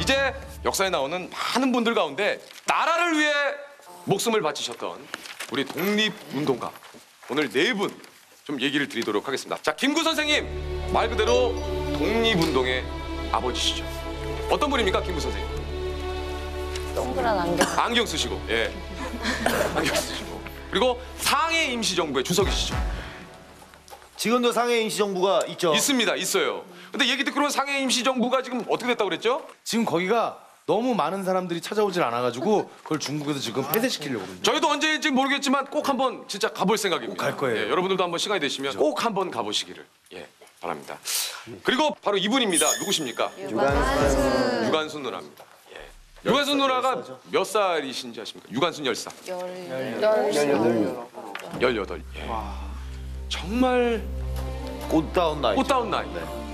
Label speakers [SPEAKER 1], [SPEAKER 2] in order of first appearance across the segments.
[SPEAKER 1] 이제 역사에 나오는 많은 분들 가운데 나라를 위해 목숨을 바치셨던 우리 독립운동가 오늘 네 분 좀 얘기를 드리도록 하겠습니다. 자, 김구 선생님 말 그대로 독립운동의 아버지시죠. 어떤 분입니까, 김구 선생님?
[SPEAKER 2] 동그란 안경.
[SPEAKER 1] 안경 쓰시고, 예, 안경 쓰시고 그리고 상해 임시정부의 주석이시죠.
[SPEAKER 3] 지금도 상해 임시정부가 있죠.
[SPEAKER 1] 있습니다, 있어요. 근데 얘기 듣기로는 상해 임시정부가 지금 어떻게 됐다고 그랬죠?
[SPEAKER 4] 지금 거기가 너무 많은 사람들이 찾아오질 않아가지고 그걸 중국에서 지금 폐쇄시키려고 그러는데.
[SPEAKER 1] 저희도 언제일지 모르겠지만 꼭 한번 진짜 가볼 생각입니다.
[SPEAKER 4] 갈 거예요.
[SPEAKER 1] 예, 여러분들도 한번 시간이 되시면 꼭 한번 가보시기를 바랍니다. 그리고 바로 이분입니다. 누구십니까? 유관순 누나입니다. 예. 유관순 누나가 몇 살이신지 아십니까? 유관순 열사. 18. 예. 정말
[SPEAKER 3] 꽃다운 나이.
[SPEAKER 1] 꽃다운 나이.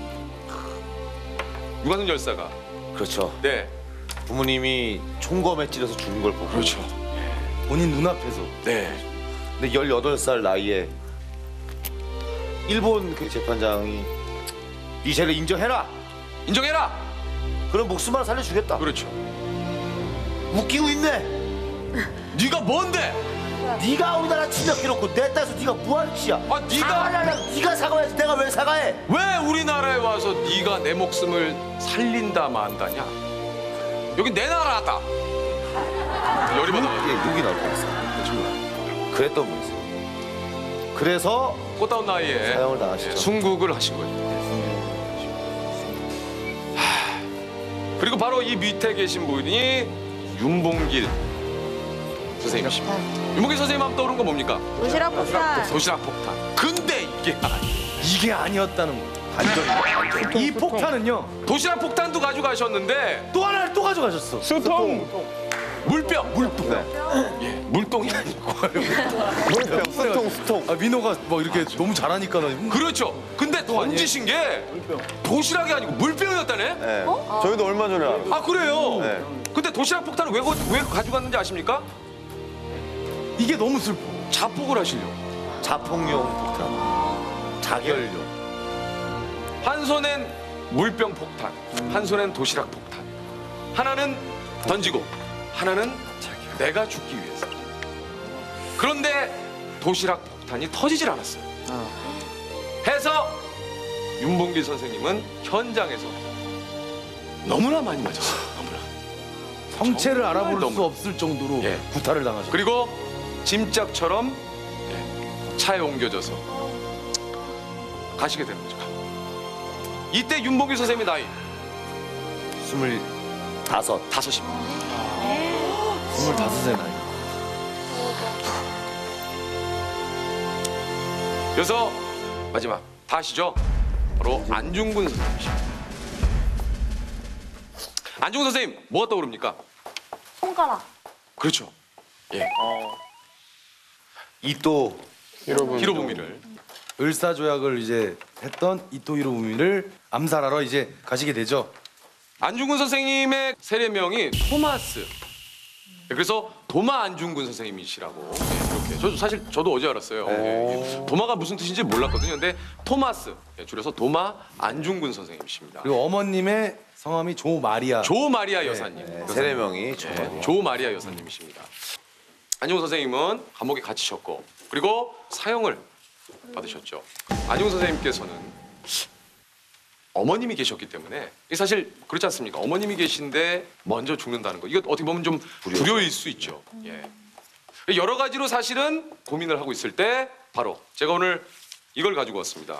[SPEAKER 1] 유관순 열사가
[SPEAKER 3] 그렇죠.
[SPEAKER 1] 네,
[SPEAKER 3] 부모님이 총검에 찔려서 죽은 걸 보고.
[SPEAKER 1] 그렇죠.
[SPEAKER 4] 본인 눈앞에서.
[SPEAKER 1] 네,
[SPEAKER 3] 근데 18살 나이에 일본 그 재판장이 이 죄를 인정해라.
[SPEAKER 1] 인정해라.
[SPEAKER 3] 그럼 목숨 하나 살려주겠다.
[SPEAKER 1] 그렇죠.
[SPEAKER 3] 웃기고 있네.
[SPEAKER 1] 네가 뭔데?
[SPEAKER 3] 네가 우리나라 침략해놓고 내 딸에서 네가 뭐하는 짓이야?
[SPEAKER 1] 아,
[SPEAKER 3] 네가 사과해야지. 내가 왜 사과해?
[SPEAKER 1] 왜 우리나라에 와서 네가 내 목숨을 살린다 만다냐? 여기 내 나라다. 열이 받아가지고
[SPEAKER 3] 욕이 나올 뻔했어. 그랬던 분이세요. 그래서
[SPEAKER 1] 꽃다운 나이에
[SPEAKER 3] 사형을 당하시죠.
[SPEAKER 1] 순국을 하신 거죠. 그리고 바로 이 밑에 계신 분이 윤봉길 선생님이십니다. 윤봉길 선생님 하면 떠오르는 거 뭡니까?
[SPEAKER 2] 도시락 폭탄.
[SPEAKER 1] 도시락 폭탄. 근데
[SPEAKER 4] 이게 아니었다는 거. 반전. 이 폭탄은요
[SPEAKER 1] 도시락 폭탄도 가져가셨는데
[SPEAKER 4] 또 하나를 또 가져가셨어.
[SPEAKER 1] 물병.
[SPEAKER 3] 네.
[SPEAKER 1] 예, 물동이 아니고.
[SPEAKER 3] 수통.
[SPEAKER 4] 아 민호가 뭐 이렇게 너무 잘하니까는.
[SPEAKER 1] 그렇죠. 근데 던지신 게 도시락이 아니고 물병이었다네?
[SPEAKER 5] 네. 저희도 얼마 전에 알았어요.
[SPEAKER 1] 아, 그래요?
[SPEAKER 5] 네.
[SPEAKER 1] 근데 도시락 폭탄을 왜 가져갔는지 아십니까?
[SPEAKER 4] 이게 너무 슬퍼.
[SPEAKER 1] 자폭을 하시려고.
[SPEAKER 3] 자폭용 폭탄. 자결용.
[SPEAKER 1] 한 손엔 물병 폭탄, 한 손엔 도시락 폭탄. 하나는 던지고, 하나는 내가 죽기 위해서. 그런데 도시락 폭탄이 터지질 않았어요. 해서 윤봉길 선생님은 현장에서 너무나 많이 맞았어요. 너무나.
[SPEAKER 4] 성체를
[SPEAKER 1] 정말
[SPEAKER 4] 알아볼
[SPEAKER 1] 너무-
[SPEAKER 4] 수 없을 정도로
[SPEAKER 1] 예.
[SPEAKER 4] 구타를 당하셨어.
[SPEAKER 1] 그리고 짐짝처럼 차에 옮겨져서 가시게 되는 거죠. 이때 윤봉길 선생님의 나이
[SPEAKER 3] 25.
[SPEAKER 1] 5입니다.
[SPEAKER 4] 25세 나이.
[SPEAKER 1] 그래서 마지막 다 아시죠? 바로 안중근 선생님이십니다. 안중근 선생님 뭐가 떠오릅니까?
[SPEAKER 2] 손가락.
[SPEAKER 1] 그렇죠. 예,
[SPEAKER 3] 이또
[SPEAKER 1] 히로부미를.
[SPEAKER 4] 을사조약을 이제 했던 이토 히로부미를 암살하러 이제 가시게 되죠.
[SPEAKER 1] 안중근 선생님의 세례명이 토마스. 그래서 도마 안중근 선생님이시라고 이렇게. 저도 어제 알았어요. 예. 도마가 무슨 뜻인지 몰랐거든요. 근데 토마스 줄여서 도마 안중근 선생님이십니다.
[SPEAKER 4] 그리고 어머님의 성함이 조 마리아.
[SPEAKER 1] 조 마리아 여사님.
[SPEAKER 3] 세례명이
[SPEAKER 1] 조 마리아 여사님이십니다. 안중근 선생님은 감옥에 갇히셨고 그리고 사형을 받으셨죠. 안중근 선생님께서는 어머님이 계셨기 때문에 이게 사실 그렇지 않습니까? 어머님이 계신데 먼저 죽는다는 거 이거 어떻게 보면 좀 불효일 수 있죠. 예. 여러 가지로 사실은 고민을 하고 있을 때 바로 제가 오늘 이걸 가지고 왔습니다.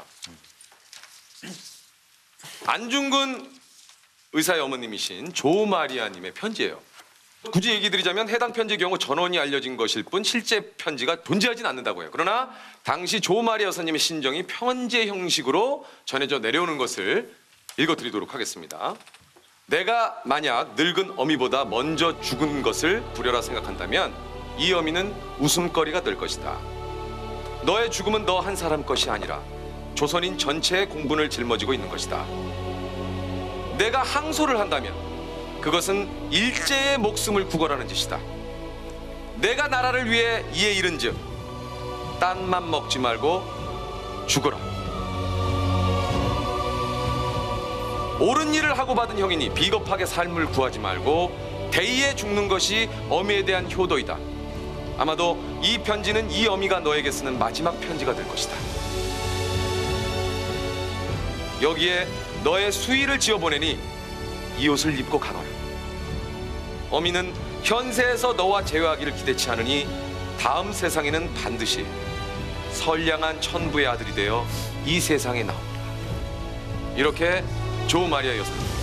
[SPEAKER 1] 안중근 의사의 어머님이신 조 마리아님의 편지예요. 굳이 얘기 드리자면 해당 편지의 경우 전원이 알려진 것일 뿐 실제 편지가 존재하진 않는다고 해요. 그러나 당시 조 마리아 여사님의 신정이 편지의 형식으로 전해져 내려오는 것을 읽어드리도록 하겠습니다. 내가 만약 늙은 어미보다 먼저 죽은 것을 부려라 생각한다면 이 어미는 웃음거리가 될 것이다. 너의 죽음은 너 한 사람 것이 아니라 조선인 전체의 공분을 짊어지고 있는 것이다. 내가 항소를 한다면 그것은 일제의 목숨을 구걸하는 짓이다. 내가 나라를 위해 이에 이른즉 딴만 먹지 말고 죽어라. 옳은 일을 하고 받은 형이니 비겁하게 삶을 구하지 말고 대의에 죽는 것이 어미에 대한 효도이다. 아마도 이 편지는 이 어미가 너에게 쓰는 마지막 편지가 될 것이다. 여기에 너의 수의를 지어보내니 이 옷을 입고 가거라. 어미는 현세에서 너와 재회하기를 기대치 않으니 다음 세상에는 반드시 선량한 천부의 아들이 되어 이 세상에 나오리라. 이렇게 조 마리아 여사입니다.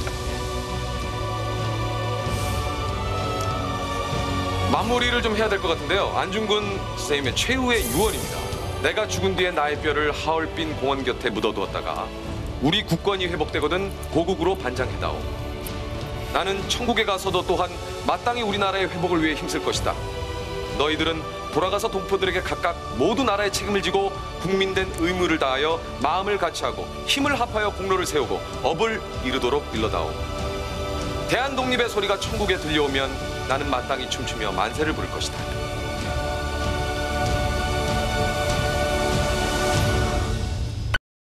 [SPEAKER 1] 마무리를 좀 해야 될 것 같은데요. 안중근 선생님의 최후의 유언입니다. 내가 죽은 뒤에 나의 뼈를 하얼빈 공원 곁에 묻어두었다가 우리 국권이 회복되거든 고국으로 반장해다오. 나는 천국에 가서도 또한 마땅히 우리나라의 회복을 위해 힘쓸 것이다. 너희들은 돌아가서 동포들에게 각각 모두 나라의 책임을 지고 국민된 의무를 다하여 마음을 같이하고 힘을 합하여 공로를 세우고 업을 이루도록 일러다오. 대한 독립의 소리가 천국에 들려오면 나는 마땅히 춤추며 만세를 부를 것이다.